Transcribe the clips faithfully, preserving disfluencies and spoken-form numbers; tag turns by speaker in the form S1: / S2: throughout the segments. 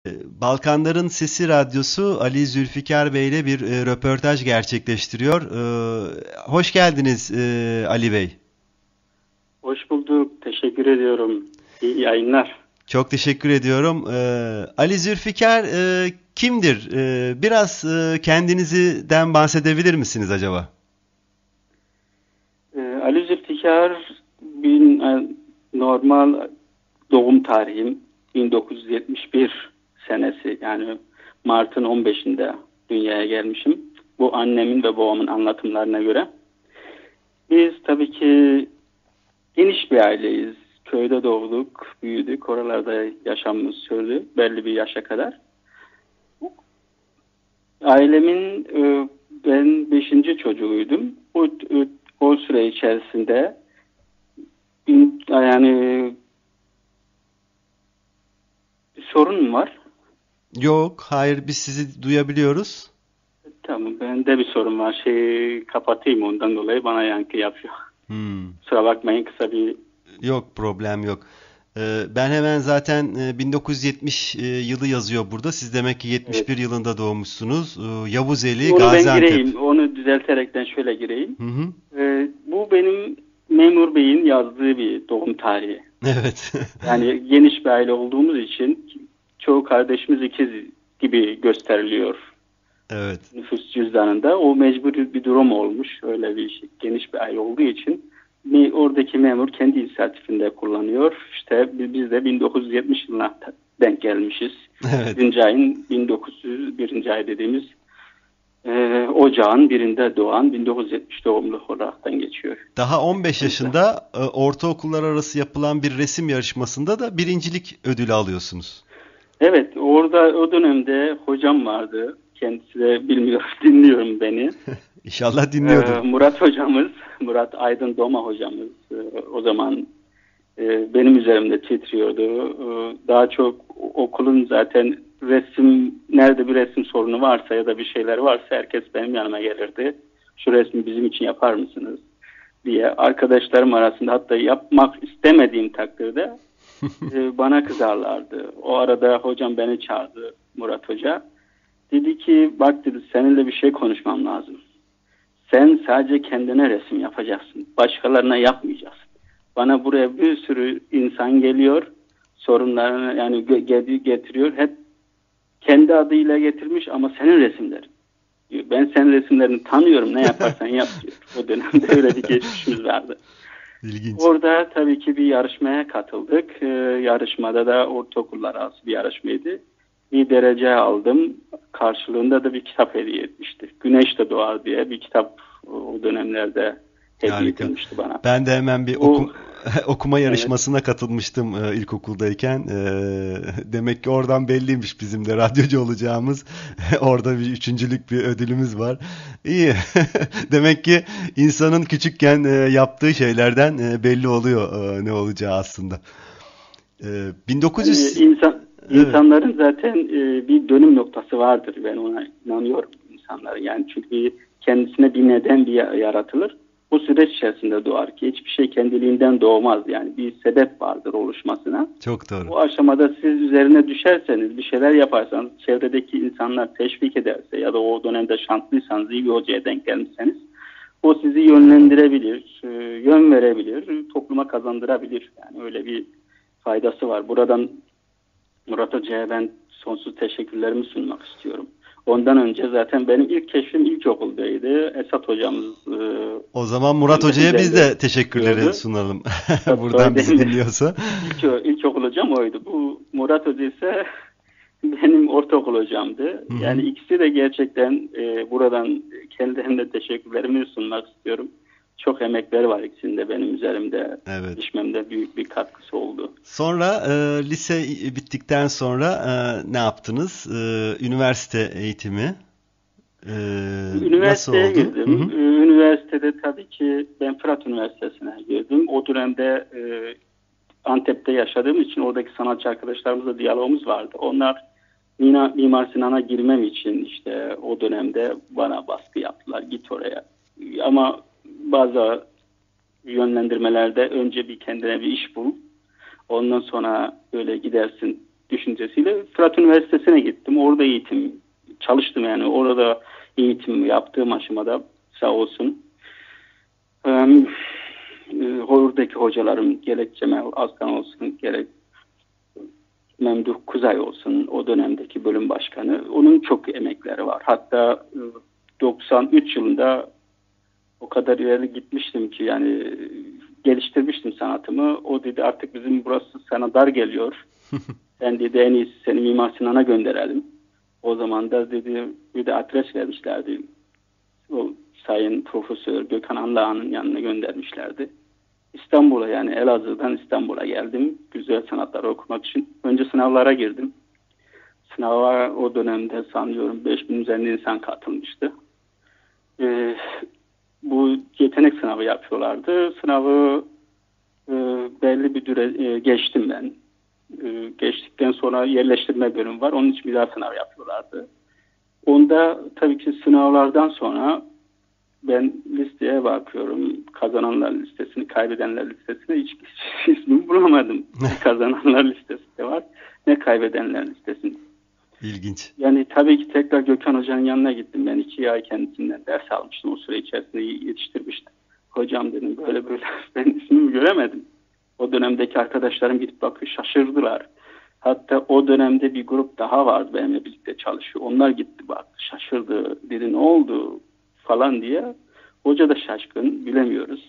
S1: Balkanların Sesi Radyosu Ali Zülfikar Bey ile bir e, röportaj gerçekleştiriyor. E, hoş geldiniz e, Ali Bey.
S2: Hoş bulduk. Teşekkür ediyorum. İyi yayınlar.
S1: Çok teşekkür ediyorum. E, Ali Zülfikar e, kimdir? E, biraz e, kendinizden bahsedebilir misiniz acaba?
S2: Ee, Ali Zülfikar bin, e, normal doğum tarihim bin dokuz yüz yetmiş bir senesi, yani Mart'ın on beşinde dünyaya gelmişim. Bu annemin ve babamın anlatımlarına göre. Biz tabii ki geniş bir aileyiz. Köyde doğduk, büyüdük. Oralarda yaşamımız sürdü belli bir yaşa kadar. Ailemin e, ben beşinci çocuğuydum. O, o, o süre içerisinde bin- yani bir sorun mu var?
S1: Yok, hayır biz sizi duyabiliyoruz.
S2: Tamam, bende bir sorun var. Şeyi kapatayım, ondan dolayı bana yankı yapıyor.
S1: Hmm.
S2: Kusura bakmayın, kısa bir...
S1: Yok, problem yok. Ee, Ben hemen zaten e, bin dokuz yüz yetmiş e, yılı yazıyor burada. Siz demek ki
S2: Evet.
S1: yetmiş bir yılında doğmuşsunuz. Ee, Yavuzeli,
S2: Onu ben
S1: Gaziantep.
S2: gireyim. Onu düzelterekten şöyle gireyim.
S1: Hı hı.
S2: Ee, bu benim Memur Bey'in yazdığı bir doğum tarihi.
S1: Evet.
S2: Yani geniş bir aile olduğumuz için çoğu kardeşimiz ikiz gibi gösteriliyor
S1: Evet.
S2: nüfus cüzdanında. O mecburi bir durum olmuş. Öyle bir şey, geniş bir aile olduğu için mi, oradaki memur kendi inisiyatifinde kullanıyor. İşte biz biz de bin dokuz yüz yetmiş yılına denk gelmişiz.
S1: Evet.
S2: Birinci ayın bin dokuz yüz birinci ay dediğimiz e, ocağın birinde doğan bin dokuz yüz yetmiş doğumlu olaraktan geçiyor.
S1: Daha on beş yaşında e, ortaokullar arası yapılan bir resim yarışmasında da birincilik ödülü alıyorsunuz.
S2: Evet, orada o dönemde hocam vardı. Kendisi de bilmiyor, dinliyorum beni.
S1: İnşallah
S2: Ee,
S1: dinliyordur.
S2: Murat hocamız, Murat Aydın Doma hocamız e, o zaman e, benim üzerimde titriyordu. E, daha çok okulun zaten resim, nerede bir resim sorunu varsa ya da bir şeyler varsa herkes benim yanıma gelirdi. Şu resmi bizim için yapar mısınız diye. Arkadaşlarım arasında, hatta yapmak istemediğim takdirde e, bana kızarlardı. O arada hocam beni çağırdı, Murat Hoca. Dedi ki bak dedi, seninle bir şey konuşmam lazım. Sen sadece kendine resim yapacaksın. Başkalarına yapmayacaksın. Bana buraya bir sürü insan geliyor. Sorunlarını yani gö- getiriyor. Hep kendi adıyla getirmiş ama senin resimlerin diyor. Ben senin resimlerini tanıyorum. Ne yaparsan yap diyor. O dönemde öyle bir geçmişimiz vardı.
S1: İlginç.
S2: Orada tabii ki bir yarışmaya katıldık. Ee, yarışmada da ortaokullar arası bir yarışmaydı. Bir derece aldım. Karşılığında da bir kitap hediye etmişti. Güneş de Doğar diye bir kitap o dönemlerde hediye
S1: Harika.
S2: edilmişti bana.
S1: Ben de hemen bir
S2: O,
S1: okum okuma
S2: evet,
S1: yarışmasına katılmıştım e, ilkokuldayken. E, demek ki oradan belliymiş bizim de radyocu olacağımız. Orada bir üçüncülük bir ödülümüz var. İyi. Demek ki insanın küçükken e, yaptığı şeylerden e, belli oluyor e, ne olacağı aslında. E,
S2: hani
S1: bin dokuz yüz
S2: insan
S1: Evet.
S2: insanların zaten e, bir dönüm noktası vardır. Ben ona inanıyorum, insanların. Yani çünkü kendisine bir neden bir yaratılır. Bu süreç içerisinde doğar ki hiçbir şey kendiliğinden doğmaz. Yani bir sebep vardır oluşmasına.
S1: Çok doğru.
S2: Bu aşamada siz üzerine düşerseniz, bir şeyler yaparsanız, çevredeki insanlar teşvik ederse ya da o dönemde şanslıysanız, iyi bir hocaya denk gelmişseniz, o sizi yönlendirebilir, e, yön verebilir, topluma kazandırabilir. Yani öyle bir faydası var. Buradan Murat Hoca'ya ben sonsuz teşekkürlerimi sunmak istiyorum. Ondan önce zaten benim ilk keşfim ilkokuldaydı. Esat hocamız e,
S1: O zaman Murat
S2: benim
S1: Hoca'ya biz
S2: üzerinde
S1: de teşekkürleri
S2: tutuyordu.
S1: sunalım.
S2: Tabii
S1: Buradan bizi
S2: söyledim.
S1: dinliyorsa.
S2: İlk, ilkokul hocam oydu. Bu Murat Hoca ise benim ortaokul hocamdı.
S1: Hı hı.
S2: Yani ikisi de gerçekten e, buradan kendilerine teşekkürlerimi sunmak istiyorum. Çok emekleri var ikisinde benim üzerimde,
S1: Evet.
S2: gelişmemde büyük bir katkısı oldu.
S1: Sonra e, lise bittikten sonra e, ne yaptınız? E, üniversite eğitimi e, nasıl
S2: Üniversiteye
S1: oldu? Hı
S2: girdim.
S1: hı.
S2: Ee, Üniversitede tabii ki ben Fırat Üniversitesi'ne girdim. O dönemde e, Antep'te yaşadığım için oradaki sanatçı arkadaşlarımızla diyalogumuz vardı. Onlar Mina, Mimar Sinan'a girmem için işte o dönemde bana baskı yaptılar. Git oraya. Ama bazı yönlendirmelerde önce bir kendine bir iş bul. Ondan sonra böyle gidersin düşüncesiyle Fırat Üniversitesi'ne gittim. Orada eğitim çalıştım yani. Orada eğitim yaptığım aşamada sağ olsun. Ee, oradaki hocalarım gerek Cemal Aslan olsun, gerek Memduh Kuzay olsun, o dönemdeki bölüm başkanı. Onun çok emekleri var. Hatta doksan üç yılında o kadar ileri gitmiştim ki yani geliştirmiştim sanatımı. O dedi artık bizim burası sana dar geliyor. Ben dedi en iyisi seni Mimar Sinan'a gönderelim. O zaman da dedi bir de adres vermişlerdi. O Sayın Profesör Gökhan Anlağan'ın yanına göndermişlerdi. İstanbul'a yani Elazığ'dan İstanbul'a geldim. Güzel sanatları okumak için. Önce sınavlara girdim. Sınava o dönemde sanıyorum beş bin üzerinde insan katılmıştı. Ee, bu yetenek sınavı yapıyorlardı. Sınavı e, belli bir süre e, geçtim ben. E, geçtikten sonra yerleştirme bölümü var. Onun için bir daha sınav yapıyorlardı. Onda tabii ki sınavlardan sonra ben listeye bakıyorum. Kazananlar listesini, kaybedenler listesine hiç, hiç ismimi bulamadım. Ne kazananlar listesi de var, ne kaybedenler listesinde.
S1: İlginç.
S2: Yani tabii ki tekrar Gökhan Hoca'nın yanına gittim. Ben iki ay kendisinden ders almıştım. O süre içerisinde yetiştirmiştim. Hocam dedim böyle böyle ben ismimi göremedim. O dönemdeki arkadaşlarım gidip bakıyor şaşırdılar. Hatta o dönemde bir grup daha vardı benimle birlikte çalışıyor. Onlar gitti baktı şaşırdı. Dedi ne oldu falan diye. Hoca da şaşkın bilemiyoruz.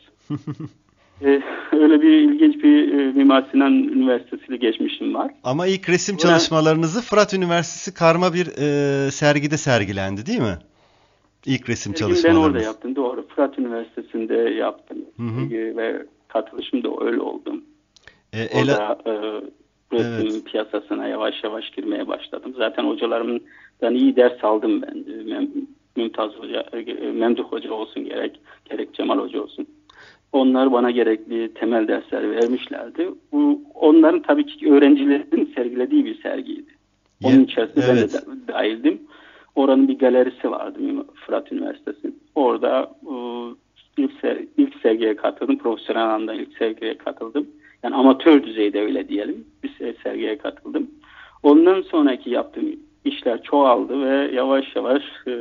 S2: Ee, öyle bir ilginç bir e, Mimar Sinan Üniversitesi'yle geçmişim var.
S1: Ama ilk resim
S2: Buna,
S1: çalışmalarınızı Fırat Üniversitesi karma bir e, sergide sergilendi değil mi? İlk resim çalışmalarınız.
S2: Ben orada yaptım doğru. Fırat Üniversitesi'nde yaptım.
S1: Hı hı.
S2: Ve katılışım da öyle oldum.
S1: E,
S2: orada e, resim
S1: evet.
S2: piyasasına yavaş yavaş girmeye başladım. Zaten hocalarımdan iyi ders aldım ben. Mümtaz Hoca, Memduh Hoca olsun gerek, gerek Cemal Hoca olsun. Onlar bana gerekli temel dersler vermişlerdi. Bu, onların tabii ki öğrencilerin sergilediği bir sergiydi. Onun
S1: Yeah,
S2: içerisinde
S1: evet.
S2: ben de dahildim. Oranın bir galerisi vardı Fırat Üniversitesi. Orada ilk, ser, ilk sergiye katıldım. Profesyonel anlamda ilk sergiye katıldım. Yani amatör düzeyde öyle diyelim. Bir sergiye katıldım. Ondan sonraki yaptığım işler çoğaldı ve yavaş yavaş e,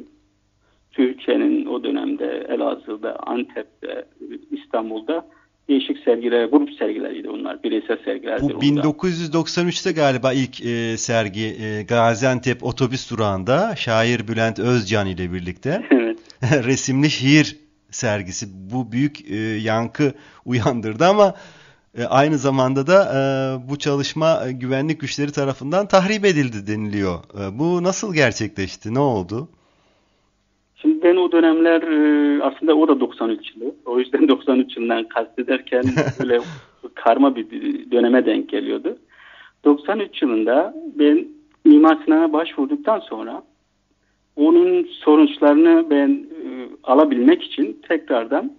S2: Türkiye'nin o dönemde Elazığ'da, Antep'te, İstanbul'da değişik sergiler, grup sergileriydi bunlar. Bireysel sergilerdi.
S1: Bu bin dokuz yüz doksan üçte galiba ilk e, sergi e, Gaziantep otobüs durağında şair Bülent Özcan ile birlikte
S2: evet.
S1: resimli şiir sergisi. Bu büyük e, yankı uyandırdı ama e, aynı zamanda da e, bu çalışma e, güvenlik güçleri tarafından tahrip edildi deniliyor. E, bu nasıl gerçekleşti? Ne oldu?
S2: Şimdi ben o dönemler aslında o da doksan üç yılı. O yüzden doksan üç yılından kastederken böyle karma bir döneme denk geliyordu. doksan üç yılında ben Mimar Sinan'a başvurduktan sonra onun sonuçlarını ben e, alabilmek için tekrardan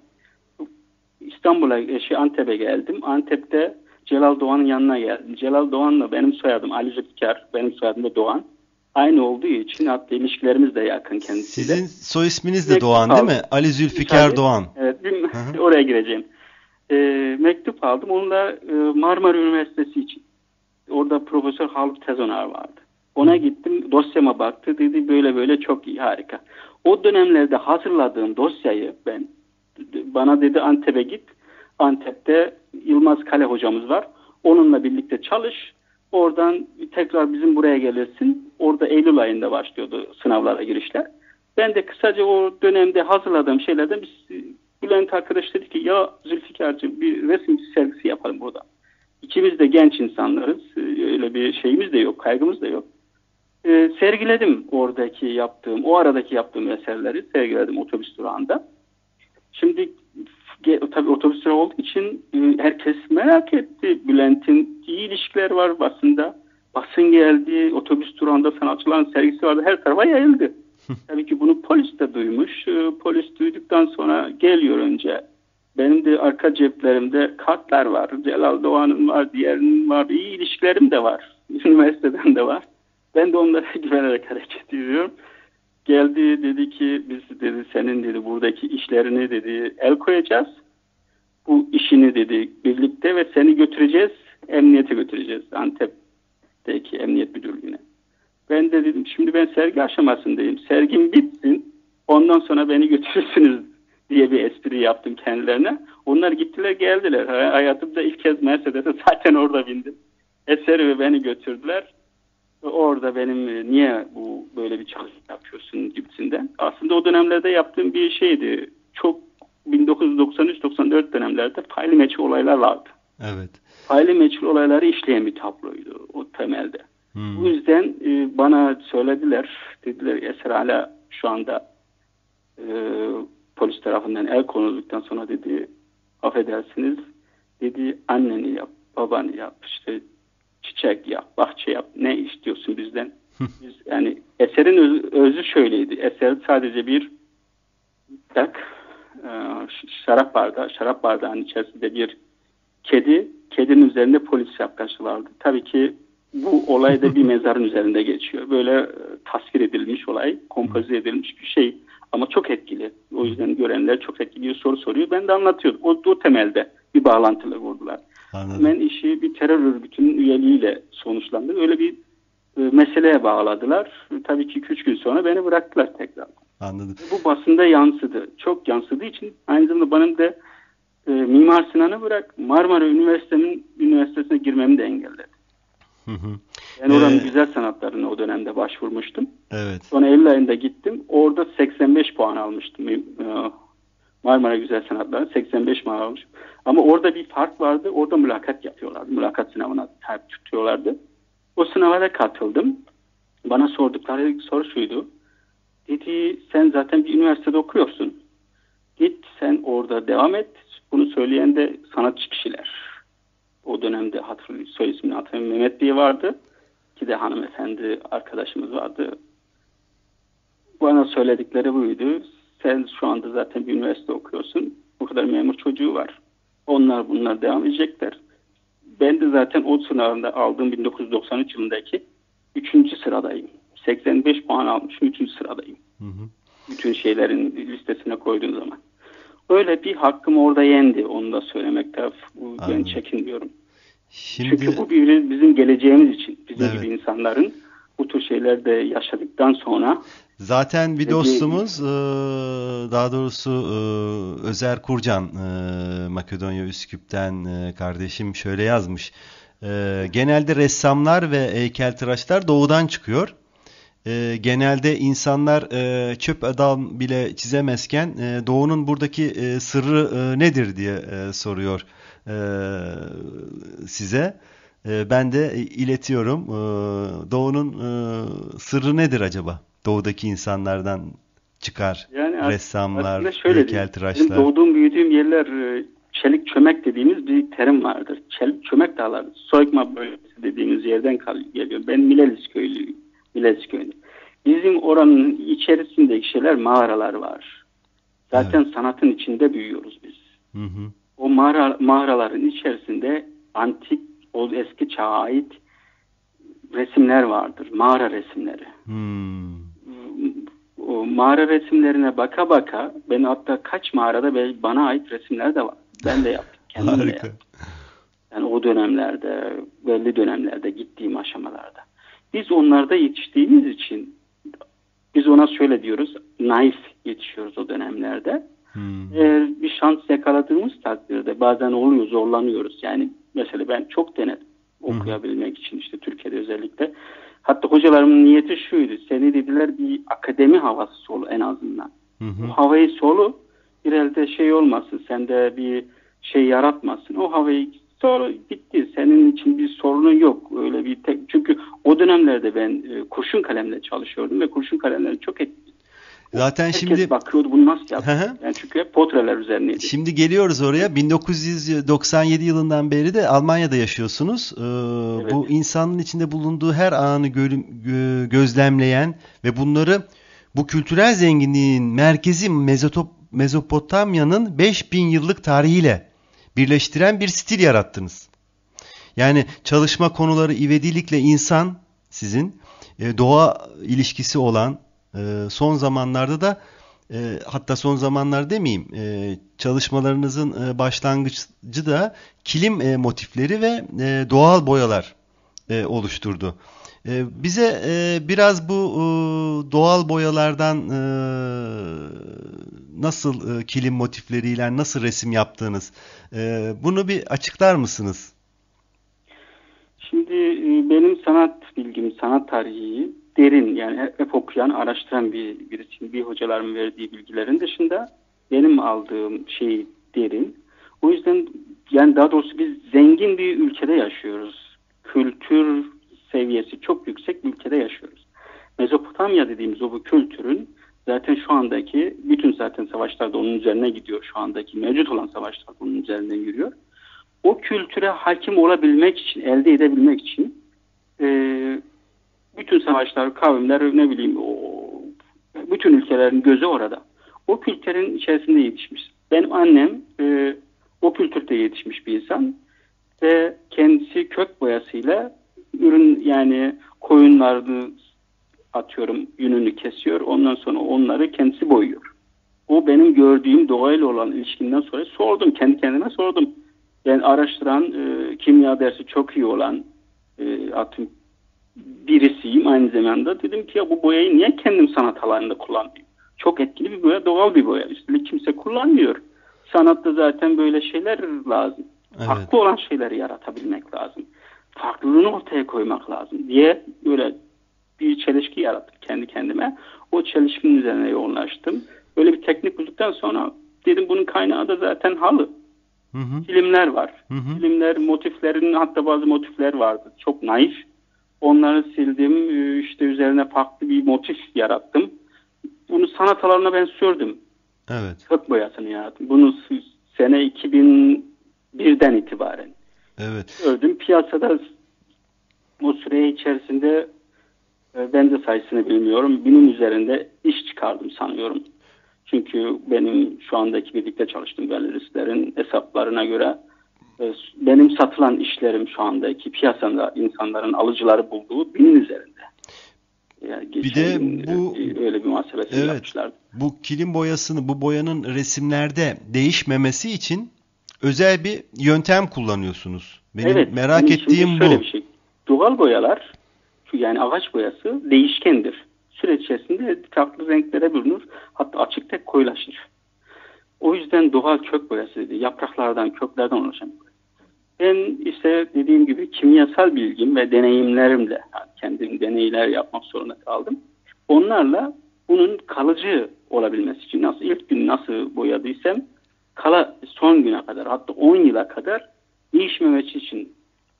S2: İstanbul'a, şey, Antep'e geldim. Antep'te Celal Doğan'ın yanına geldim. Celal Doğan'la benim soyadım Ali Zülfikar, benim soyadım da Doğan. Aynı olduğu için hatta ilişkilerimiz de yakın kendisiyle.
S1: Sizin soy isminiz de Doğan değil mi? Ali Zülfikar
S2: Müsaade.
S1: Doğan.
S2: Evet, bir, oraya gireceğim. E, mektup aldım. Onunla e, Marmara Üniversitesi için. Orada Profesör Haluk Tezonar vardı. Ona gittim, dosyama baktı, dedi böyle böyle çok iyi, harika. O dönemlerde hazırladığım dosyayı ben, bana dedi Antep'e git. Antep'te Yılmaz Kale hocamız var. Onunla birlikte çalış. Oradan tekrar bizim buraya gelirsin. Orada Eylül ayında başlıyordu sınavlara girişler. Ben de kısaca o dönemde hazırladığım şeylerden biz, Bülent arkadaş dedi ki ya Zülfikar'cığım bir resim sergisi yapalım burada. İkimiz de genç insanlarız. Öyle bir şeyimiz de yok, kaygımız da yok. E, sergiledim oradaki yaptığım, o aradaki yaptığım eserleri sergiledim otobüs durağında. Şimdi tabii otobüs durağı olduğu için e, herkes merak etti. Bülent'in iyi ilişkileri var basında. Basın geldi, otobüs durağında sanatçıların sergisi vardı, her tarafa yayıldı. Tabii ki bunu polis de duymuş. E, polis duyduktan sonra geliyor önce. Benim de arka ceplerimde kartlar var. Celal Doğan'ın var, diğerinin var. İyi ilişkilerim de var. Üniversiteden de var. Ben de onlara güvenerek hareket ediyorum. Geldi dedi ki biz dedi senin dedi buradaki işlerini dedi el koyacağız. Bu işini dedi birlikte ve seni götüreceğiz. Emniyete götüreceğiz. Antep Emniyet'teki Emniyet Müdürlüğü'ne. Ben de dedim şimdi ben sergi aşamasındayım. Sergim bitsin. Ondan sonra beni götürürsünüz diye bir espri yaptım kendilerine. Onlar gittiler geldiler. Hayatımda ilk kez Mercedes'e zaten orada bindim. Eseri ve beni götürdüler. Orada benim niye bu böyle bir çalışma yapıyorsun gibisinden. Aslında o dönemlerde yaptığım bir şeydi. Çok bin dokuz yüz doksan üç doksan dört dönemlerde faili meçhul olaylar vardı.
S1: Evet.
S2: Faili meçhul olayları işleyen bir tabloydu o temelde. Hmm. Bu yüzden e, bana söylediler. Dediler eser hala şu anda e, polis tarafından el konulduktan sonra dedi affedersiniz dedi anneni yap, babanı yap, işte çiçek yap, bahçe yap, ne istiyorsun bizden? Biz, yani eserin öz, özü şöyleydi. Eser sadece bir dak, e, şarap bardağı, şarap bardağının içerisinde bir kedi, kedinin üzerinde polis şapkası vardı. Tabii ki bu olay da bir mezarın üzerinde geçiyor. Böyle e, tasvir edilmiş olay, kompoze edilmiş bir şey ama çok etkili. O yüzden görenler çok etkili soru soruyor. Ben de anlatıyordum. O, o temelde bir bağlantılı vurdular. Anladım. Ben işi bir terör örgütünün üyeliğiyle sonuçlandı. Öyle bir e, meseleye bağladılar. Tabii ki iki üç gün sonra beni bıraktılar tekrar.
S1: Anladım.
S2: Bu basında yansıdı. Çok yansıdığı için aynı zamanda benim de e, Mimar Sinan'ı bırak Marmara Üniversitesi'nin üniversitesine girmemi de engelledi. Hı hı. Yani oranın ee, güzel sanatlarına o dönemde başvurmuştum.
S1: Evet.
S2: Sonra Eylül ayında gittim. Orada seksen beş puan almıştım. E, Marmara Güzel Sanatları seksen beş puan almıştım. Ama orada bir fark vardı. Orada mülakat yapıyorlardı. Mülakat sınavına tabi tutuyorlardı. O sınava da katıldım. Bana sordukları soru şuydu. Dedi sen zaten bir üniversitede okuyorsun. Git sen orada devam et. Bunu söyleyen de sanatçı kişiler. O dönemde hatırlıyorum. Soy ismini hatırlıyorum. Mehmet Bey vardı. Ki de hanımefendi arkadaşımız vardı. Bana söyledikleri buydu. Sen şu anda zaten bir üniversite okuyorsun. Bu kadar memur çocuğu var. Onlar bunlar devam edecekler. Ben de zaten o sınavında aldığım bin dokuz yüz doksan üç yılındaki üçüncü sıradayım. seksen beş puan almışım. üçüncü sıradayım. Hı hı. Bütün şeylerin listesine koyduğum zaman. Öyle bir hakkım orada yendi. Onu da söylemekte ben çekinmiyorum. Şimdi... Çünkü bu bir, bizim geleceğimiz için. Bizim evet. gibi insanların bu tür şeylerde yaşadıktan sonra
S1: zaten bir dostumuz daha doğrusu Özer Kurcan Makedonya Üsküp'ten kardeşim şöyle yazmış. Genelde ressamlar ve heykeltıraşlar doğudan çıkıyor. Genelde insanlar çöp adam bile çizemezken doğunun buradaki sırrı nedir diye soruyor size. Ben de iletiyorum. Doğunun sırrı nedir acaba? Doğudaki insanlardan çıkar yani ressamlar, heykeltıraşlar.
S2: Doğduğum, büyüdüğüm yerler çelik çömek dediğimiz bir terim vardır. Çelik çömek dağları, Soykma bölgesi dediğimiz yerden geliyor. Ben Milelis köylüyüm. Milelis köyünde. Bizim oranın içerisindeki şeyler mağaralar var. Zaten evet. sanatın içinde büyüyoruz biz. Hı hı. O mağara, mağaraların içerisinde antik, o eski çağa ait resimler vardır. Mağara resimleri. Hmm. O mağara resimlerine baka baka ben hatta kaç mağarada bana ait resimler de var. Ben de yaptım. Kendim de yaptım. Yani o dönemlerde, belli dönemlerde gittiğim aşamalarda. Biz onlarda yetiştiğimiz için biz ona şöyle diyoruz. Naif yetişiyoruz o dönemlerde. Hmm. Eğer bir şans yakaladığımız takdirde bazen oluyor, zorlanıyoruz. Yani mesela ben çok denedim okuyabilmek hmm. için işte Türkiye'de özellikle. Hatta hocalarımın niyeti şuydu. Seni dediler bir akademi havası solu en azından. Hmm. O havayı solu bir elde şey olmasın. Sende bir şey yaratmasın. O havayı sonra bitti. Senin için bir sorunun yok. Öyle bir tek, çünkü o dönemlerde ben e, kurşun kalemle çalışıyordum ve kurşun kalemleri çok etkili.
S1: Zaten
S2: herkes
S1: şimdi
S2: bakıyordu bunu nasıl yaptı. Yani çünkü hep portreler üzerineydi.
S1: Şimdi geliyoruz oraya. bin dokuz yüz doksan yedi yılından beri de Almanya'da yaşıyorsunuz. Ee, evet. Bu insanın içinde bulunduğu her anı gö- gö- gözlemleyen ve bunları bu kültürel zenginliğin merkezi Mezotop- Mezopotamya'nın beş bin yıllık tarihiyle birleştiren bir stil yarattınız. Yani çalışma konuları ivedilikle insan sizin, e, doğa ilişkisi olan, e, son zamanlarda da e, hatta son zamanlar demeyeyim, e, çalışmalarınızın e, başlangıcı da kilim e, motifleri ve e, doğal boyalar e, oluşturdu. E, bize e, biraz bu e, doğal boyalardan e, nasıl e, kilim motifleriyle nasıl resim yaptığınız, e, bunu bir açıklar mısınız?
S2: Şimdi e, benim sanat bilgim, sanat tarihi derin, yani hep, hep okuyan, araştıran bir birisiyim. Bir hocalarımın verdiği bilgilerin dışında benim aldığım şey derin. O yüzden, yani daha doğrusu biz zengin bir ülkede yaşıyoruz. Kültür seviyesi çok yüksek bir ülkede yaşıyoruz. Mezopotamya dediğimiz o bu kültürün zaten şu andaki bütün zaten savaşlar da onun üzerine gidiyor. Şu andaki mevcut olan savaşlar da onun üzerinden yürüyor. O kültüre hakim olabilmek için, elde edebilmek için e, bütün savaşlar, kavimler, ne bileyim, o, bütün ülkelerin gözü orada. O kültürün içerisinde yetişmiş. Benim annem e, o kültürde yetişmiş bir insan ve kendisi kök boyasıyla ürün, yani koyunlarını atıyorum, yününü kesiyor. Ondan sonra onları kendisi boyuyor. O benim gördüğüm doğayla olan ilişkinden sonra sordum, kendi kendime sordum. Ben araştıran, e, kimya dersi çok iyi olan e, atım birisiyim aynı zamanda. Dedim ki ya bu boyayı niye kendim sanat alanında kullanmayayım? Çok etkili bir boya, doğal bir boya. Üstelik kimse kullanmıyor. Sanatta zaten böyle şeyler lazım.
S1: Evet.
S2: Farklı olan şeyleri yaratabilmek lazım. Farklılığını ortaya koymak lazım diye böyle bir çelişki yarattım kendi kendime. O çelişkinin üzerine yoğunlaştım. Böyle bir teknik bulduktan sonra dedim bunun kaynağı da zaten halı.
S1: Hı hı.
S2: Filmler var.
S1: Hı hı.
S2: Filmler, motiflerin, hatta bazı motifler vardı. Çok naif. Onları sildim. İşte üzerine farklı bir motif yarattım. Bunu sanat alanına ben sürdüm.
S1: Evet.
S2: Kök boyasını yarattım. Bunu sene iki bin birden itibaren.
S1: Evet.
S2: Gördüm. Piyasada bu süre içerisinde ben de sayısını bilmiyorum, binin üzerinde iş çıkardım sanıyorum. Çünkü benim şu andaki birlikte çalıştığım galeristlerin hesaplarına göre benim satılan işlerim şu andaki piyasada insanların alıcıları bulduğu binin üzerinde. Yani
S1: bir de bu
S2: öyle bir muhasebesini
S1: evet,
S2: yapmışlardı.
S1: Bu kilim boyasını, bu boyanın resimlerde değişmemesi için özel bir yöntem kullanıyorsunuz. Benim
S2: evet,
S1: merak
S2: yani
S1: ettiğim
S2: şöyle
S1: bu.
S2: Bir şey. Doğal boyalar, yani ağaç boyası değişkendir. Süreç içerisinde farklı renklere bürünür. Hatta açık tek koyulaşır. O yüzden doğal kök boyası dedi. Yapraklardan, köklerden oluşan. Ben ise dediğim gibi kimyasal bilgim ve deneyimlerimle, yani kendim deneyler yapmak zorunda kaldım. Onlarla bunun kalıcı olabilmesi için, nasıl ilk gün nasıl boyadıysam kala son güne kadar, hatta on yıla kadar değişmemesi için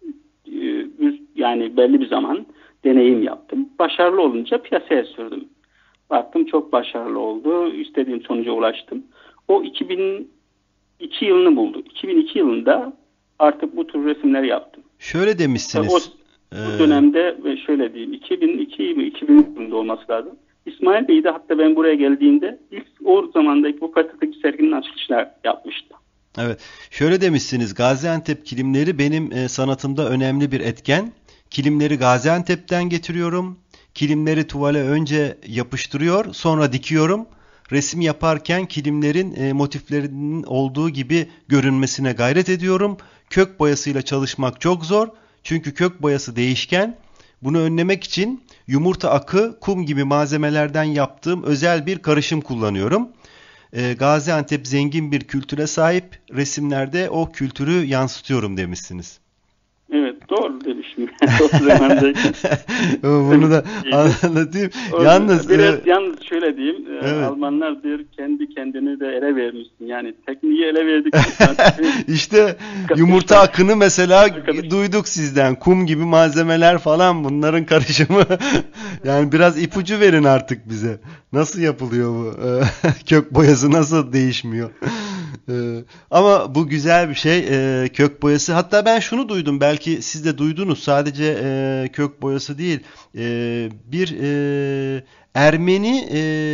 S2: yani belli bir zaman deneyim yaptım. Başarılı olunca piyasaya sürdüm. Baktım çok başarılı oldu. İstediğim sonuca ulaştım. O iki bin iki yılını buldu. iki bin iki yılında artık bu tür resimleri yaptım.
S1: Şöyle demişsiniz.
S2: O, bu dönemde ve şöyle diyeyim, iki bin iki mi iki bin yılında olması lazım. İsmail Bey de hatta ben buraya geldiğimde ilk o zamandaki bu Patat'taki serginin açılışını yapmıştı.
S1: Evet. Şöyle demişsiniz. Gaziantep kilimleri benim e, sanatımda önemli bir etken. Kilimleri Gaziantep'ten getiriyorum. Kilimleri tuvale önce yapıştırıyor, sonra dikiyorum. Resim yaparken kilimlerin e, motiflerinin olduğu gibi görünmesine gayret ediyorum. Kök boyasıyla çalışmak çok zor. Çünkü kök boyası değişken. Bunu önlemek için yumurta akı, kum gibi malzemelerden yaptığım özel bir karışım kullanıyorum. E, Gaziantep zengin bir kültüre sahip. Resimlerde o kültürü yansıtıyorum demişsiniz.
S2: Evet, doğru demişim. O zamanda.
S1: Bunu da anlatayım. Yalnız
S2: biraz
S1: e,
S2: yalnız şöyle diyeyim.
S1: Evet.
S2: Almanlar diyor kendi kendini de ele vermişsin. Yani tekniği ele verdik.
S1: İşte yumurta akını mesela duyduk sizden. Kum gibi malzemeler falan, bunların karışımı. Yani biraz ipucu verin artık bize. Nasıl yapılıyor bu? Kök boyası nasıl değişmiyor? Ama bu güzel bir şey, kök boyası. Hatta ben şunu duydum, belki siz de duydunuz, sadece kök boyası değil, bir Ermeni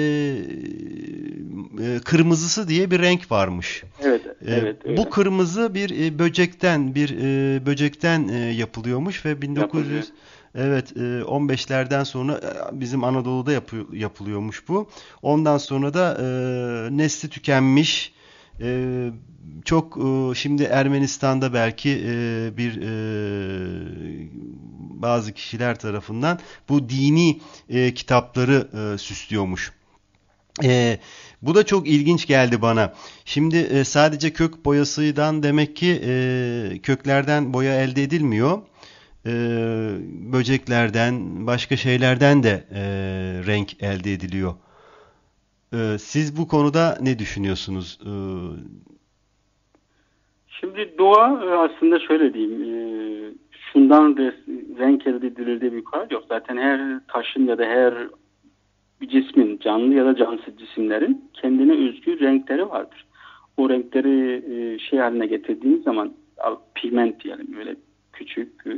S1: kırmızısı diye bir renk varmış.
S2: Evet, evet. Öyle.
S1: Bu kırmızı bir böcekten bir böcekten yapılıyormuş ve bin dokuz yüz Yapılıyor. Evet, on beşlerden sonra bizim Anadolu'da yapı, yapılıyormuş bu. Ondan sonra da nesli tükenmiş e, çok e, şimdi Ermenistan'da belki e, bir e, bazı kişiler tarafından bu dini e, kitapları e, süslüyormuş. E, Bu da çok ilginç geldi bana. Şimdi e, sadece kök boyasından demek ki e, köklerden boya elde edilmiyor. E, Böceklerden, başka şeylerden de e, renk elde ediliyor. E, siz bu konuda ne düşünüyorsunuz? E,
S2: Şimdi doğa e, aslında şöyle diyeyim, e, şundan res- renk elde edilir diye bir kural yok. Zaten her taşın ya da her bir cismin, canlı ya da cansız cisimlerin kendine özgü renkleri vardır. O renkleri e, şey haline getirdiğiniz zaman, al- pigment diyelim, böyle küçük e,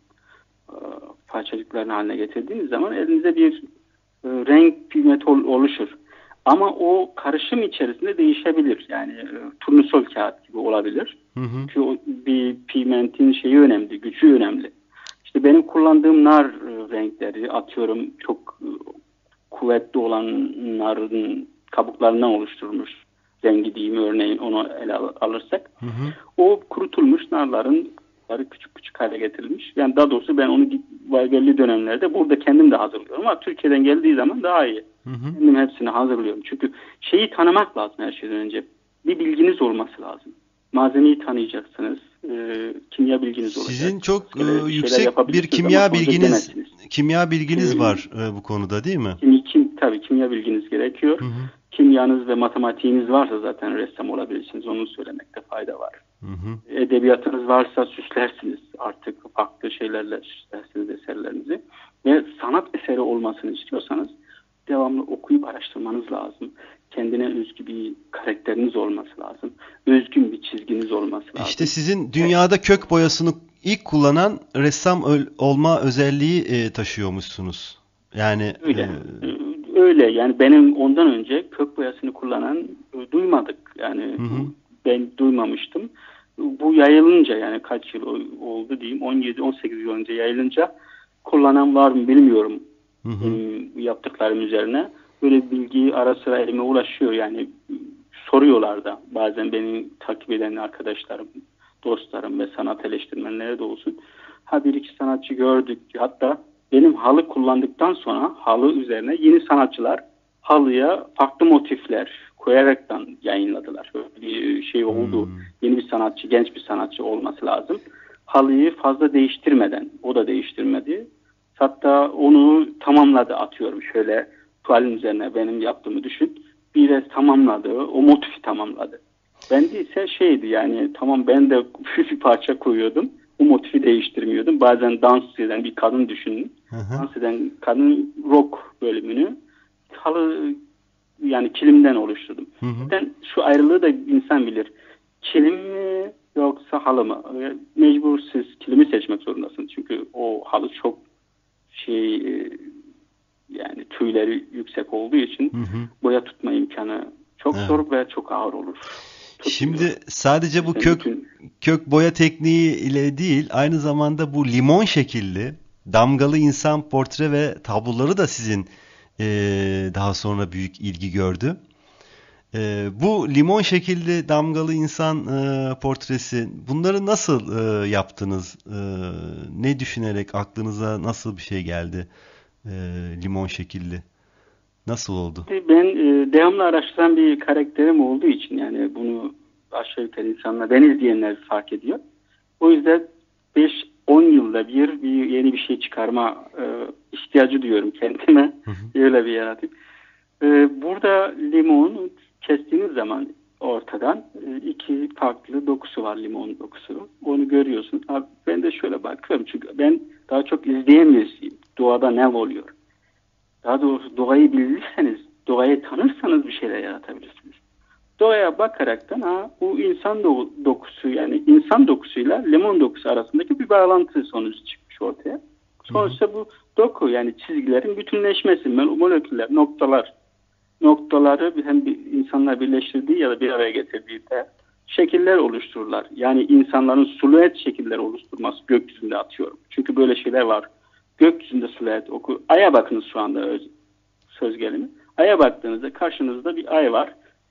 S2: e, parçacıkların haline getirdiğiniz zaman elinize bir e, renk pigment ol- oluşur. Ama o karışım içerisinde değişebilir. Yani e, turnusol kağıt gibi olabilir.
S1: hı hı,
S2: Çünkü o bir pigmentin şeyi önemli, gücü önemli. İşte benim kullandığım nar e, renkleri, atıyorum çok e, kuvvetli olan narın kabuklarından oluşturulmuş rengi diyeyim, örneğin onu ele al- alırsak.
S1: hı hı,
S2: O kurutulmuş narların küçük küçük hale getirilmiş. Yani daha doğrusu ben onu belli dönemlerde burada kendim de hazırlıyorum ama Türkiye'den geldiği zaman daha iyi.
S1: hı hı.
S2: Kendim hepsini hazırlıyorum. Çünkü şeyi tanımak lazım her şeyden önce. Bir bilginiz olması lazım. Malzemeyi tanıyacaksınız. E, kimya bilginiz olacak.
S1: Sizin çok
S2: Böyle
S1: e,
S2: bir şeyler
S1: yüksek bir
S2: yapabilirsiniz ama
S1: kimya
S2: sonuca
S1: bilginiz
S2: gidemezsiniz.
S1: kimya bilginiz
S2: E,
S1: var e, bu konuda, değil mi?
S2: Kim, kim, tabii kimya bilginiz gerekiyor.
S1: Hı hı,
S2: Kimyanız ve matematiğiniz varsa zaten ressam olabilirsiniz. Onu söylemekte fayda var.
S1: hı hı.
S2: Edebiyatınız varsa süslersiniz. Artık farklı şeylerle süslersiniz eserlerinizi. Ve sanat eseri olmasını istiyorsanız devamlı okuyup araştırmanız lazım. Kendine özgü bir karakteriniz olması lazım. Özgün bir çizginiz olması lazım.
S1: İşte sizin dünyada kök boyasını ilk kullanan ressam öl- olma özelliği e, taşıyormuşsunuz. Yani
S2: Öyle.
S1: e,
S2: Öyle. Yani benim ondan önce kök boyasını kullanan e, duymadık. Yani
S1: hı hı,
S2: ben duymamıştım. Bu yayılınca, yani kaç yıl oldu diyeyim, on yedi on sekiz yıl önce yayılınca kullanan var mı bilmiyorum
S1: hı hı,
S2: benim yaptıklarım üzerine. Böyle bir bilgi ara sıra elime ulaşıyor. Yani soruyorlar da bazen beni takip eden arkadaşlarım, dostlarım ve sanat eleştirmenleri de olsun. Ha, bir iki sanatçı gördük. Hatta benim halı kullandıktan sonra halı üzerine yeni sanatçılar halıya farklı motifler koyaraktan yayınladılar. Böyle bir şey oldu.
S1: hmm,
S2: Yeni bir sanatçı, genç bir sanatçı olması lazım. Halıyı fazla değiştirmeden, o da değiştirmedi. Hatta onu tamamladı, atıyorum şöyle tuvalin üzerine benim yaptığımı düşün. Biraz tamamladı, o motifi tamamladı. Bende ise şeydi, yani tamam, ben de bir parça koyuyordum. O motifi değiştirmiyordum. Bazen dans eden bir kadın düşünün.
S1: hı hı,
S2: Dans eden kadın rock bölümünü halı, yani kilimden oluşturdum.
S1: hı hı.
S2: Zaten şu ayrılığı da insan bilir. Kilim mi yoksa halı mı? Mecbur siz kilimi seçmek zorundasınız. Çünkü o halı çok şey, yani tüyleri yüksek olduğu için
S1: Hı hı.
S2: boya tutma imkanı çok
S1: Evet.
S2: zor ve çok ağır olur. Tutmuyor.
S1: Şimdi sadece bu
S2: Sen
S1: kök
S2: bütün
S1: kök boya tekniği ile değil, aynı zamanda bu limon şekilli damgalı insan portre ve tabloları da sizin eee, daha sonra büyük ilgi gördü. Eee, bu limon şekilli damgalı insan eee, portresi, bunları nasıl eee, yaptınız? Eee, ne düşünerek aklınıza nasıl bir şey geldi? Eee, limon şekilli. Nasıl oldu?
S2: ben e, devamlı araştıran bir karakterim olduğu için, yani bunu aşağı yukarı insanlar, ben izleyenler fark ediyor. O yüzden beş on yılda bir, bir yeni bir şey çıkarma e, ihtiyacı duyuyorum kendime.
S1: Hı hı.
S2: Öyle bir yaratık. E, burada limon kestiğiniz zaman ortadan e, iki farklı dokusu var, limon dokusu. Onu görüyorsun. Abi, ben de şöyle bakıyorum çünkü ben daha çok izleyen birisiyim. Doğada ne oluyor? Daha doğrusu doğayı bilirseniz, doğayı tanırsanız bir şeyler yaratabilirsiniz. Doğaya bakaraktan ha, bu insan do- dokusu, yani insan dokusuyla lemon dokusu arasındaki bir bağlantı sonucu çıkmış ortaya. Sonuçta bu doku, yani çizgilerin bütünleşmesi, moleküller, noktalar, noktaları hem bir insanlar birleştirdiği ya da bir araya getirdiği de şekiller oluştururlar. Yani insanların silüet şekiller oluşturması gökyüzünde, atıyorum. Çünkü böyle şeyler var. Gökyüzünde silüet oku. Ay'a bakınız şu anda, söz gelimi. Ay'a baktığınızda karşınızda bir ay var.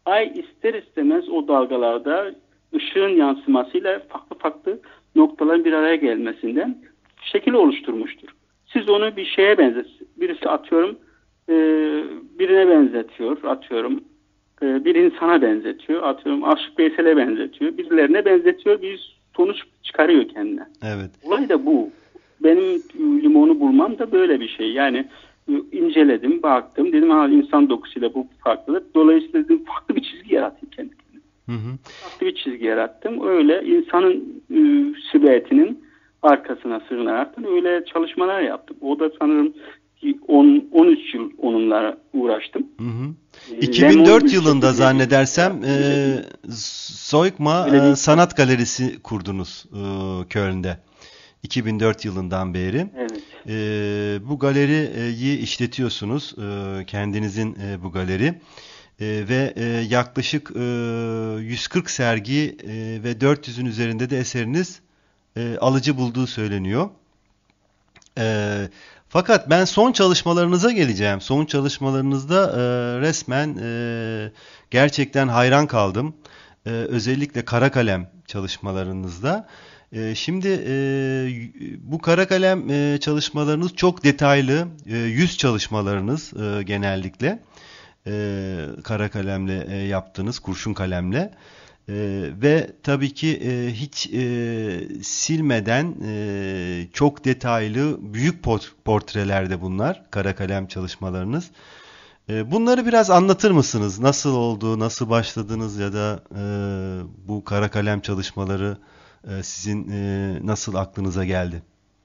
S2: ay ister istemez o dalgalarda ışığın yansımasıyla farklı farklı noktaların bir araya gelmesinden şekil oluşturmuştur. Siz onu bir şeye benzet, birisi atıyorum e, birine benzetiyor, atıyorum e, bir insana benzetiyor, atıyorum Aşık Veysel'e benzetiyor, birilerine benzetiyor, bir sonuç çıkarıyor kendine.
S1: Evet.
S2: Olay da bu. Benim limonu bulmam da böyle bir şey. Yani inceledim, baktım, dedim ha insan dokusuyla bu farklıdır. Dolayısıyla dedim farklı bir çizgi yaratayım kendi kendime.
S1: Hı hı.
S2: Farklı bir çizgi yarattım. Öyle insanın e, silüetinin arkasına sığınarak öyle çalışmalar yaptım. O da sanırım on on üç yıl onunla uğraştım.
S1: Hı hı. iki bin dört Lemon yılında zannedersem e, Soykma e, Sanat Galerisi kurdunuz e, Köln'de. iki bin dört yılından beri.
S2: Evet.
S1: E, bu galeriyi işletiyorsunuz. E, kendinizin e, bu galeri. E, ve e, yaklaşık e, yüz kırk sergi e, ve dört yüzün üzerinde de eseriniz e, alıcı bulduğu söyleniyor. E, fakat ben son çalışmalarınıza geleceğim. Son çalışmalarınızda e, resmen e, gerçekten hayran kaldım. E, özellikle kara kalem çalışmalarınızda. E, şimdi e, bu kara kalem e, çalışmalarınız çok detaylı. E, yüz çalışmalarınız e, genellikle. E, kara kalemle e, yaptığınız, kurşun kalemle. Ee, ve tabii ki e, hiç e, silmeden e, çok detaylı büyük portrelerde bunlar, kara kalem çalışmalarınız. E, bunları biraz anlatır mısınız? Nasıl oldu, nasıl başladınız ya da e, bu kara kalem çalışmaları e, sizin e, nasıl aklınıza geldi?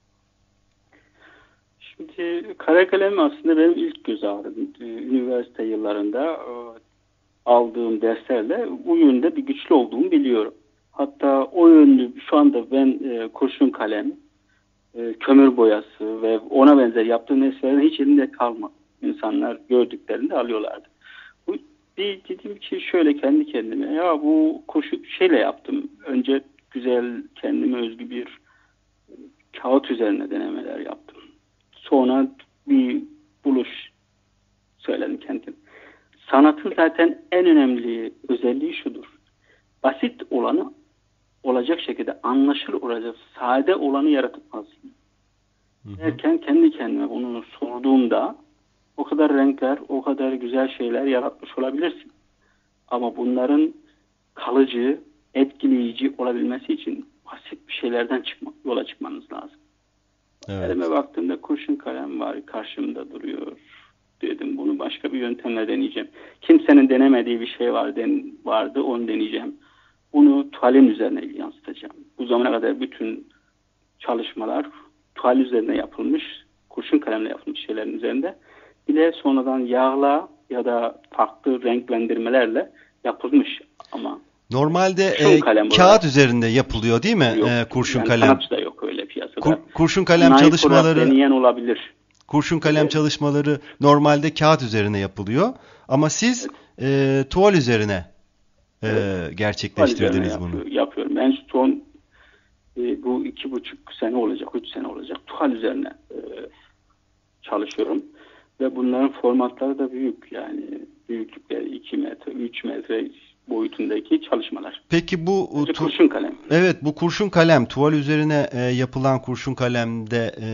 S2: Şimdi kara kalem aslında benim ilk göz ağrım. Üniversite yıllarında aldığım derslerle bu yönde bir güçlü olduğumu biliyorum. Hatta o yönlü şu anda ben e, kurşun kalem, e, kömür boyası ve ona benzer yaptığım eserlerin hiç elinde kalmadı. İnsanlar gördüklerinde alıyorlardı. Bu, bir dedim ki şöyle kendi kendime, ya bu kurşun şeyle yaptım. Önce güzel kendime özgü bir kağıt üzerine denemeler yaptım. Sonra bir buluş söyledim kendim. Sanatın zaten en önemli özelliği şudur. Basit olanı olacak şekilde anlaşılır olacak, sade olanı yaratılmazsın. Derken kendi kendime bunu sorduğumda o kadar renkler, o kadar güzel şeyler yaratmış olabilirsin. Ama bunların kalıcı, etkileyici olabilmesi için basit bir şeylerden çıkma, yola çıkmanız lazım. Evet. Elime baktığımda kurşun kalem var, karşımda duruyor. Dedim bunu başka bir yöntemle deneyeceğim. Kimsenin denemediği bir şey var, den, vardı, onu deneyeceğim. Bunu tuvalin üzerine yansıtacağım. Bu zamana kadar bütün çalışmalar tuval üzerine yapılmış, kurşun kalemle yapılmış şeylerin üzerinde. Bile sonradan yağla ya da farklı renklendirmelerle yapılmış ama
S1: normalde e, kağıt olarak, üzerinde yapılıyor değil mi?
S2: Yok,
S1: e, kurşun
S2: yani
S1: kalem.
S2: Sanatçıda yok öyle piyasada.
S1: Kur, kurşun kalem
S2: Naif
S1: çalışmaları
S2: deneyen olabilir.
S1: Kurşun kalem evet. çalışmaları normalde kağıt üzerine yapılıyor. Ama siz evet. e, tuval üzerine e, evet. gerçekleştirdiniz tuval bunu.
S2: Yapıyor, yapıyorum. Ben son e, bu iki buçuk sene olacak, üç sene olacak. Tuval üzerine e, çalışıyorum. Ve bunların formatları da büyük. Yani büyüklükleri iki metre, üç metre boyutundaki çalışmalar.
S1: Peki bu
S2: tu- kurşun kalem.
S1: Evet, bu kurşun kalem, tuval üzerine e, yapılan kurşun kalemde e,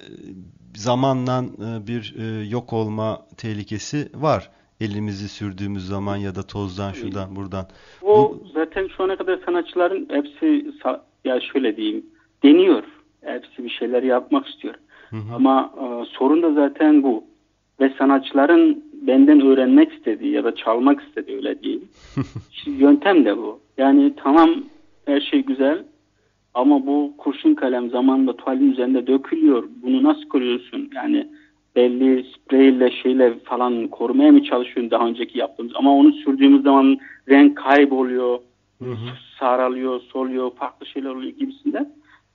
S1: zamanla e, bir e, yok olma tehlikesi var. Elimizi sürdüğümüz zaman ya da tozdan, şuradan, buradan.
S2: O
S1: bu...
S2: zaten şu ana kadar sanatçıların hepsi, ya şöyle diyeyim, deniyor. Hepsi bir şeyler yapmak istiyor. Hı hı. Ama e, sorun da zaten bu. Ve sanatçıların benden öğrenmek istediği ya da çalmak istediği, öyle diyeyim. Yöntem de bu. Yani tamam, her şey güzel ama bu kurşun kalem zamanla tuvalin üzerinde dökülüyor. Bunu nasıl koruyorsun? Yani belli spreyle şeyle falan korumaya mı çalışıyorsun daha önceki yaptığımız? Ama onu sürdüğümüz zaman renk kayboluyor, hı hı. saralıyor, soluyor, farklı şeyler oluyor gibisinden.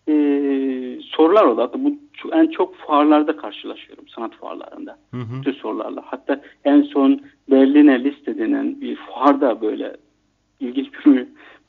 S2: Ee, sorular oldu. Hatta bu en çok fuarlarda karşılaşıyorum, sanat fuarlarında. Hı hı. Bu sorularla. Hatta en son Berlin'e liste denen bir fuarda böyle ilginç bir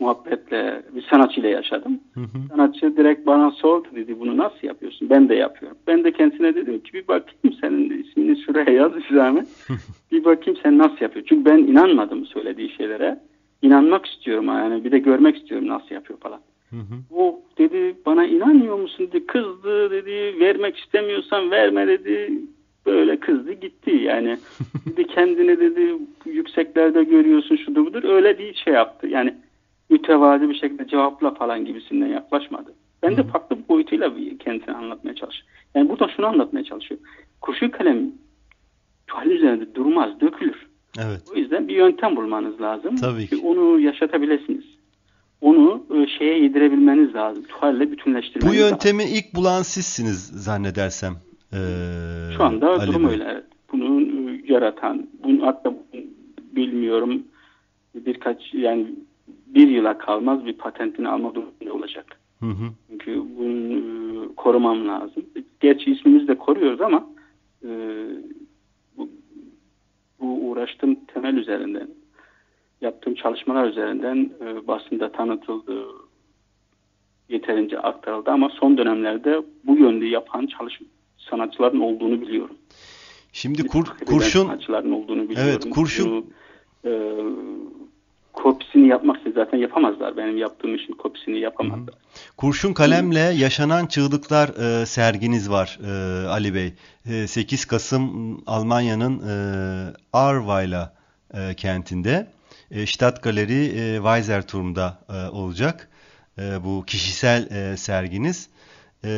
S2: muhabbetle bir sanatçıyla yaşadım.
S1: Hı hı.
S2: Sanatçı direkt bana sordu, dedi bunu nasıl yapıyorsun? Ben de yapıyorum. Ben de kendisine dedim ki bir bakayım, senin ismini şuraya yaz bir zahmet. Bir bakayım sen nasıl yapıyorsun? Çünkü ben inanmadım söylediği şeylere. İnanmak istiyorum yani, bir de görmek istiyorum nasıl yapıyor falan.
S1: Hı hı.
S2: O dedi bana inanmıyor musun dedi, kızdı dedi, vermek istemiyorsan verme dedi. Böyle kızdı gitti yani. Dedi kendini dedi yükseklerde görüyorsun, şudur budur, öyle değil şey yaptı. Yani mütevazi bir şekilde cevapla falan gibisinden yaklaşmadı. Ben de farklı bir boyutuyla bir kendisini anlatmaya çalışıyorum. Yani burada şunu anlatmaya çalışıyor. Kurşun kalem tuval üzerinde durmaz, dökülür.
S1: Evet.
S2: O yüzden bir yöntem bulmanız lazım.
S1: Tabii ki.
S2: Ki onu yaşatabilirsiniz. Onu e, şeye yedirebilmeniz lazım. Tuvalle bütünleştirmeniz
S1: Bu
S2: lazım.
S1: yöntemi ilk bulan sizsiniz zannedersem. Ee,
S2: Şu anda
S1: Ali
S2: durum
S1: Bey.
S2: öyle. Evet. Bunu e, yaratan, bunu hatta bilmiyorum birkaç yani bir yıla kalmaz bir patentini alma durumunda olacak.
S1: Hı hı.
S2: Çünkü bunu e, korumam lazım. Gerçi ismimizi de koruyoruz ama e, bu, bu uğraştığım temel üzerinden, yaptığım çalışmalar üzerinden e, basında tanıtıldı, yeterince aktarıldı ama son dönemlerde bu yönde yapan çalışma sanatçıların olduğunu biliyorum.
S1: Şimdi kur, kurşun
S2: sanatçıların olduğunu biliyorum.
S1: Evet, kurşun
S2: Bunu, e, kopisini yapmak için zaten yapamazlar. Benim yaptığım işin kopisini yapamazlar.
S1: Kurşun kalemle yaşanan çığlıklar e, serginiz var e, Ali Bey. E, sekiz Kasım Almanya'nın e, Ahrweiler e, kentinde e, Stadtgaleri e, Weisserturm'da e, olacak. E, bu kişisel e, serginiz. E,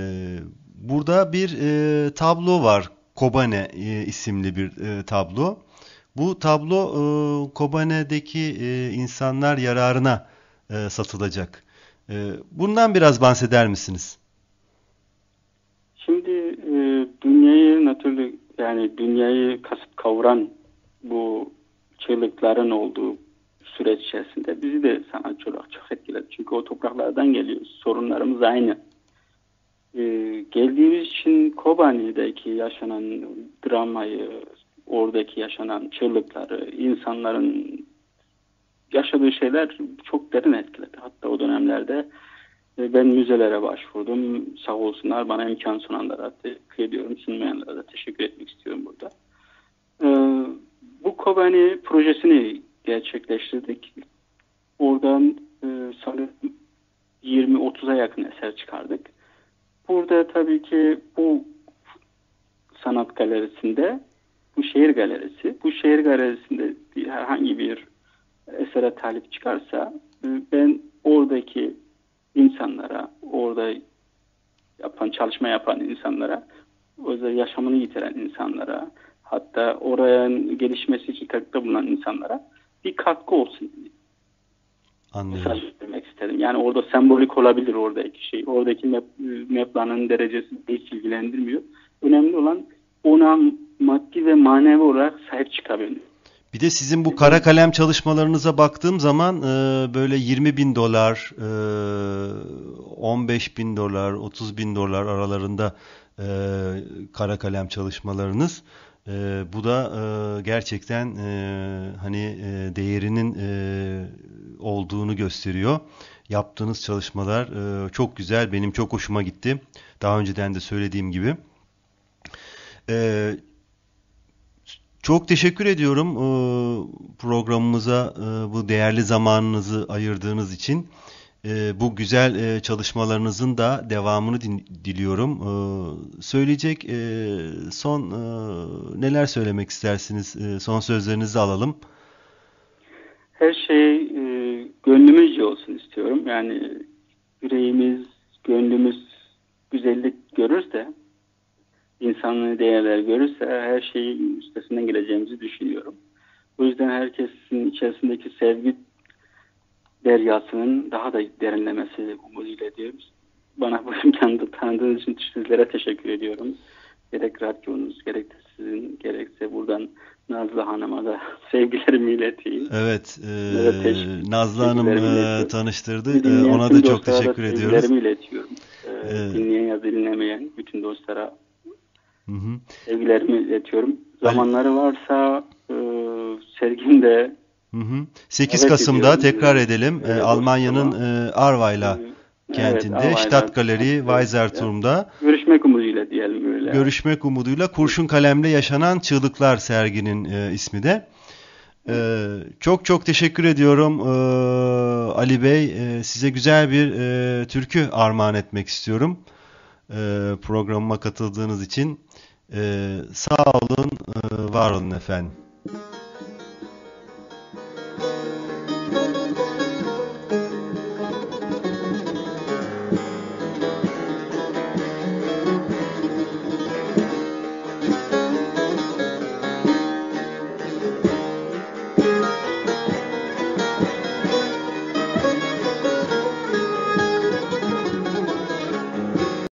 S1: burada bir e, tablo var. Kobane e, isimli bir e, tablo. Bu tablo e, Kobane'deki e, insanlar yararına e, satılacak. E, bundan biraz bahseder misiniz?
S2: Şimdi e, dünyayı natürlü yani dünyayı kasıp kavuran bu çığlıkların olduğu süreç içerisinde bizi de sanatçı olarak çok etkiledi. Çünkü o topraklardan geliyoruz. Sorunlarımız aynı. E, geldiğimiz için Kobane'deki yaşanan dramayı, oradaki yaşanan çığlıkları, insanların yaşadığı şeyler çok derin etkiledi. Hatta o dönemlerde ben müzelere başvurdum. Sağ olsunlar bana imkan sunanlara teşekkür ediyorum. Sunmayanlara da teşekkür etmek istiyorum burada. Ee, bu Kobane projesini gerçekleştirdik. Oradan e, sanırım yirmi otuza yakın eser çıkardık. Burada tabii ki bu sanat galerisinde, bu şehir galerisi, bu şehir galerisinde bir, herhangi bir esere talip çıkarsa ben oradaki insanlara, orada yapan, çalışma yapan insanlara, orada yaşamını yitiren insanlara, hatta oranın gelişmesi için katkıda bulunan insanlara bir katkı olsun.
S1: Anlıyorum.
S2: Mesaj vermek istedim. Yani orada sembolik olabilir oradaki şey. Oradaki meblanın derecesi hiç ilgilendirmiyor. Önemli olan ona maddi ve manevi olarak sahip çıkabilmek.
S1: Bir de sizin bu kara kalem çalışmalarınıza baktığım zaman e, böyle yirmi bin dolar, e, on beş bin dolar, otuz bin dolar aralarında e, kara kalem çalışmalarınız. E, bu da e, gerçekten e, hani e, değerinin e, olduğunu gösteriyor. Yaptığınız çalışmalar e, çok güzel, benim çok hoşuma gitti. Daha önceden de söylediğim gibi. E, Çok teşekkür ediyorum e, programımıza e, bu değerli zamanınızı ayırdığınız için. E, bu güzel e, çalışmalarınızın da devamını din- diliyorum. E, söyleyecek e, son e, neler söylemek istersiniz? E, son sözlerinizi alalım.
S2: Her şey e, gönlümüzce olsun istiyorum. Yani yüreğimiz, gönlümüz güzellik görürse, insanlığı değerler görürse her şeyin üstesinden geleceğimizi düşünüyorum. O yüzden herkesin içerisindeki sevgi deryasının daha da derinlemesi umuduyla diyoruz. Bana bu imkanı tanıdığınız için sizlere teşekkür ediyorum. Gerek radyonuz, gerek de sizin, gerekse buradan Nazlı Hanım'a da sevgilerimi ileteyim.
S1: Evet, e,
S2: teş-
S1: Nazlı Hanım e, tanıştırdı. E,
S2: Dinleyen
S1: ona
S2: tüm
S1: da çok
S2: dostlara
S1: teşekkür
S2: da
S1: ediyoruz.
S2: sevgilerimi iletiyorum. E,
S1: Evet.
S2: Dinleyen ya da dinlemeyen bütün dostlara
S1: Hı hı.
S2: sevgilerimi iletiyorum. Zamanları varsa e, sergimde
S1: Hı hı. sekiz
S2: Evet,
S1: Kasım'da
S2: ediyorum.
S1: tekrar edelim.
S2: Evet,
S1: Ee, Almanya'nın
S2: tamam.
S1: e, Arweiler
S2: Evet,
S1: kentinde
S2: Avaylar.
S1: Stadtgaleri
S2: Evet.
S1: Weisserturm'da
S2: Görüşmek umuduyla diyelim öyle.
S1: görüşmek umuduyla Kurşun Kalem'de yaşanan çığlıklar serginin e, ismi de. Ee, çok çok teşekkür ediyorum ee, Ali Bey. Ee, size güzel bir e, türkü armağan etmek istiyorum. Ee, programıma katıldığınız için. Ee, sağ olun, e, var olun efendim.